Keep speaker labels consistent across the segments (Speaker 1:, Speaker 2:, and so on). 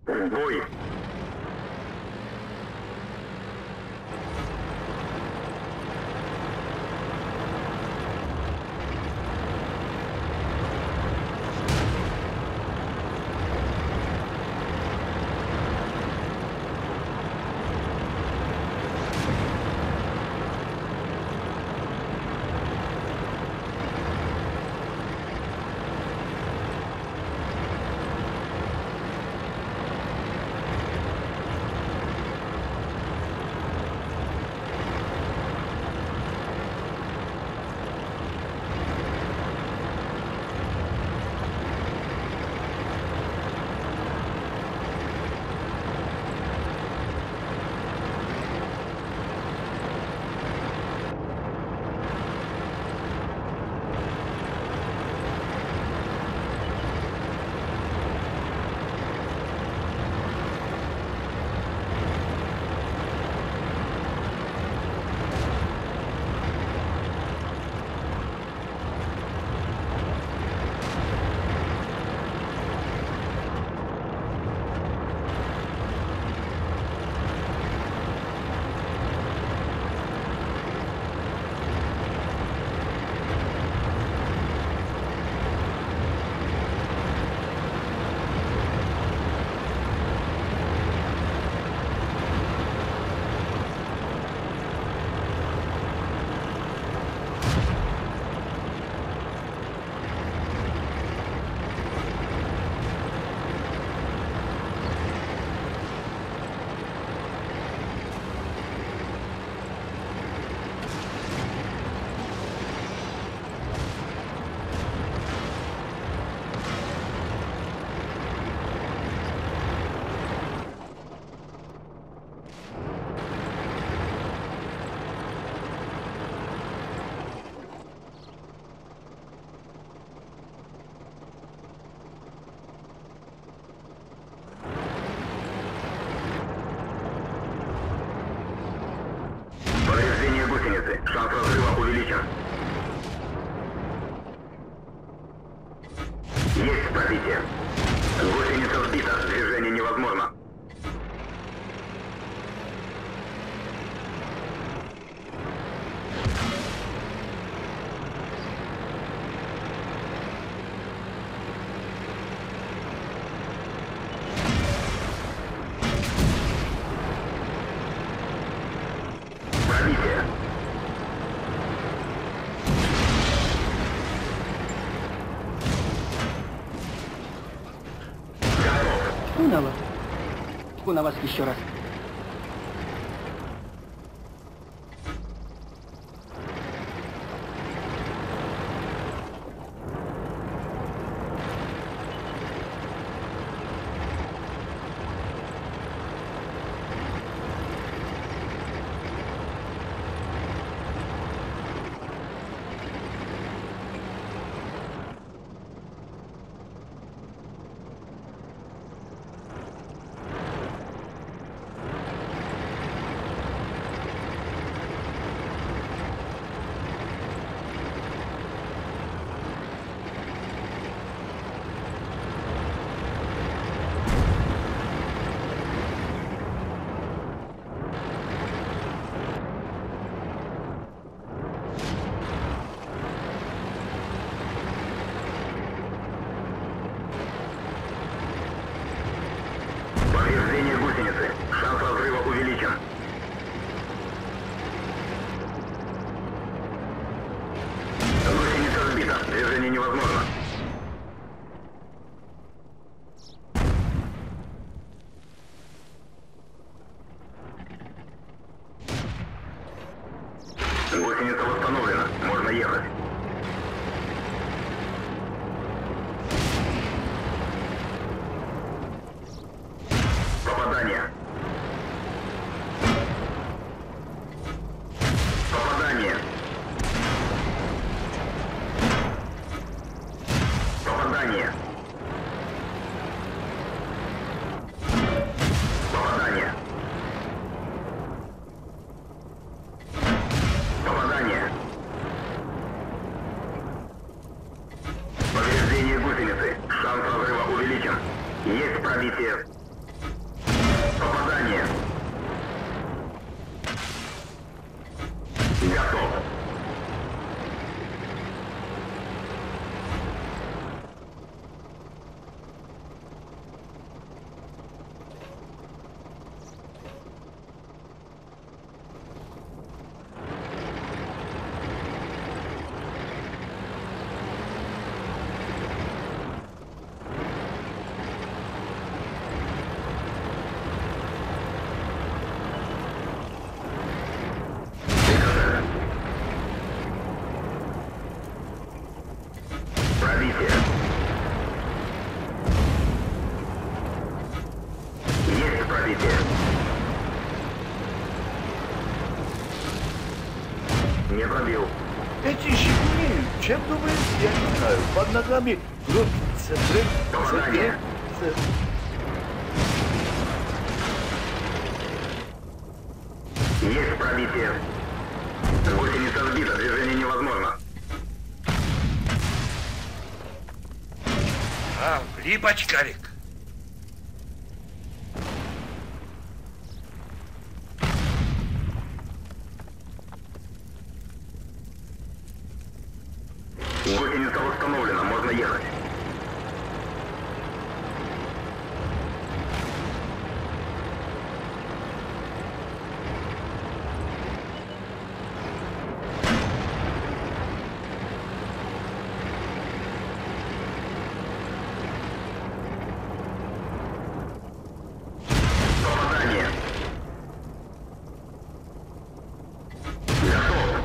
Speaker 1: Бой! Повреждение гусеницы. Шанс разрыва увеличен. Есть пробитие. Гусеница сбита. Движение невозможно. Пробитие. Готов.
Speaker 2: Тьфу на вас еще раз.
Speaker 1: Повреждение гусеницы. Шанс разрыва увеличен. Гусеница сбита. Движение невозможно. Гусеница восстановлена. Можно ехать. Попадание. Попадание. Попадание. Попадание. Попадание. Повреждение гусеницы. Шанс разрыва увеличен. Есть пробитие. Попадание. Готов. Пробитие. Есть пробитие. Не пробил.
Speaker 3: Эти щепни, чем думаешь, я не знаю, под ногами крутится,
Speaker 1: Попадание. Есть пробитие. Гусеница сбита, движение невозможно.
Speaker 3: А, влип, очкарик.
Speaker 1: Гусеница восстановлена, можно ехать. Попадание. Готов.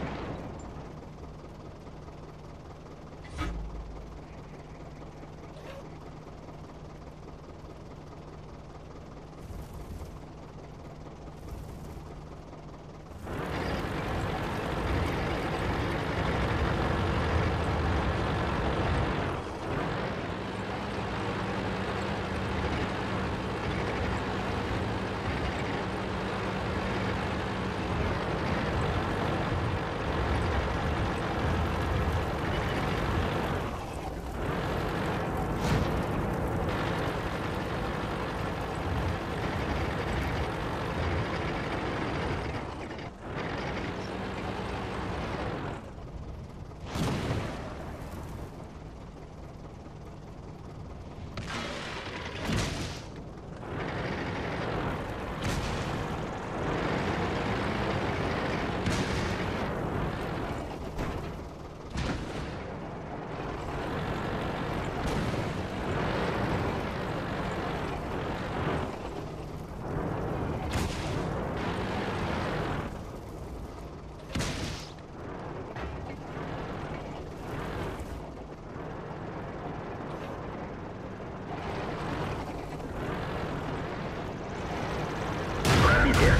Speaker 1: Пробитие.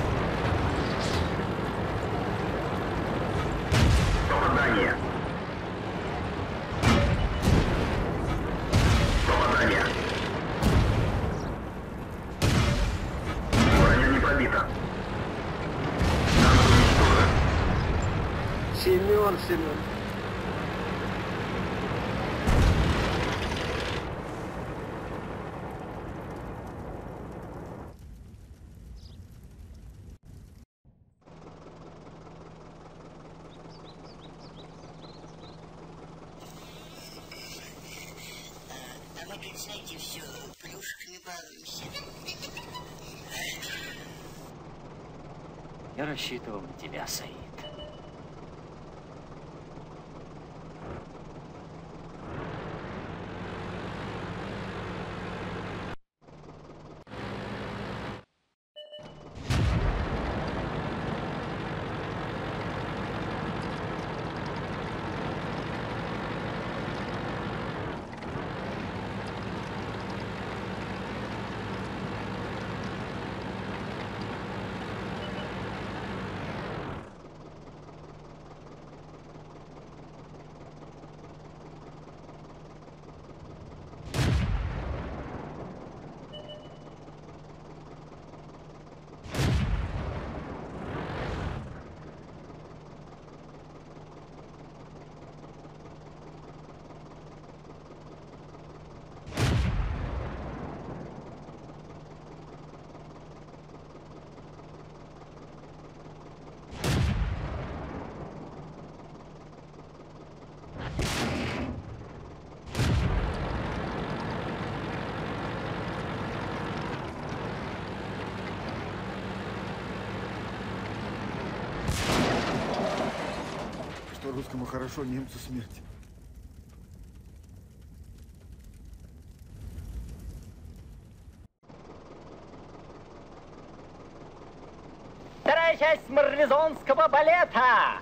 Speaker 1: Попадание. Попадание. Броня не пробита. Танк уничтожен.
Speaker 2: Семен.
Speaker 4: А мы тут, знаете, все плюшками балуемся.
Speaker 2: Я рассчитывал на тебя, Саид.
Speaker 3: Русскому хорошо, немцу смерть.
Speaker 5: Вторая часть марлезонского балета.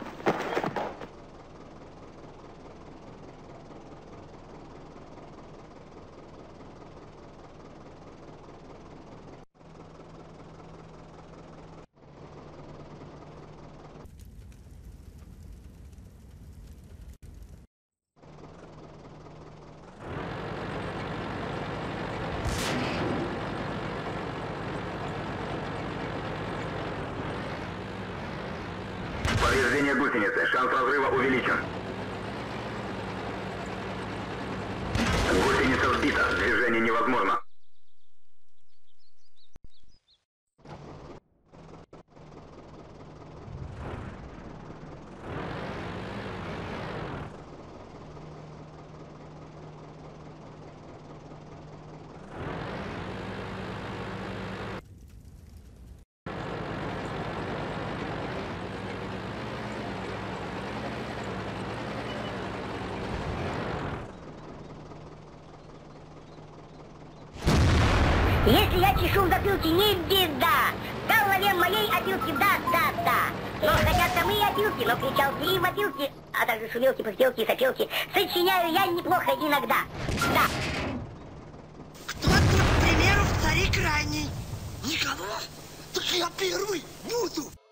Speaker 1: Повреждение гусеницы. Шанс разрыва увеличен. Гусеница сбита. Движение невозможно.
Speaker 6: Если я чешу в затылке, не беда. В голове моей опилки, да. Но хотя самые опилки, но кричалки и мопилки, а также шумелки, пыхтелки и сопелки, сочиняю я неплохо иногда. Да.
Speaker 4: Кто тут, к примеру, в царе крайний? Никого? Так я первый буду.